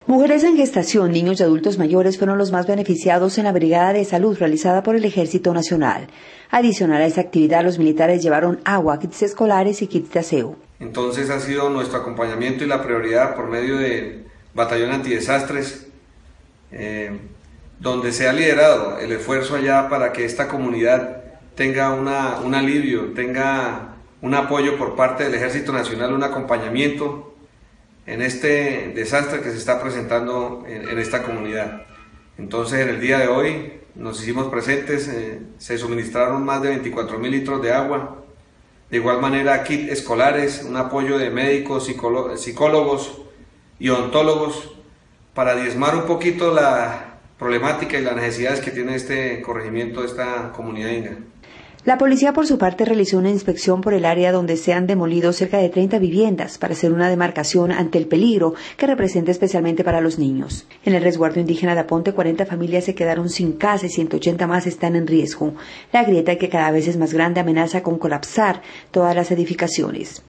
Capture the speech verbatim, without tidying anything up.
Mujeres en gestación, niños y adultos mayores fueron los más beneficiados en la brigada de salud realizada por el Ejército Nacional. Adicional a esta actividad, los militares llevaron agua, kits escolares y kits de aseo. Entonces ha sido nuestro acompañamiento y la prioridad por medio del Batallón Antidesastres, eh, donde se ha liderado el esfuerzo allá para que esta comunidad tenga una, un alivio, tenga un apoyo por parte del Ejército Nacional, un acompañamiento en este desastre que se está presentando en, en esta comunidad. Entonces, en el día de hoy nos hicimos presentes, eh, se suministraron más de veinticuatro mil litros de agua, de igual manera kits escolares, un apoyo de médicos, psicólogos y odontólogos para diezmar un poquito la problemática y las necesidades que tiene este corregimiento, esta comunidad inga. La policía, por su parte, realizó una inspección por el área donde se han demolido cerca de treinta viviendas para hacer una demarcación ante el peligro que representa especialmente para los niños. En el resguardo indígena de Aponte, cuarenta familias se quedaron sin casa y ciento ochenta más están en riesgo. La grieta, que cada vez es más grande, amenaza con colapsar todas las edificaciones.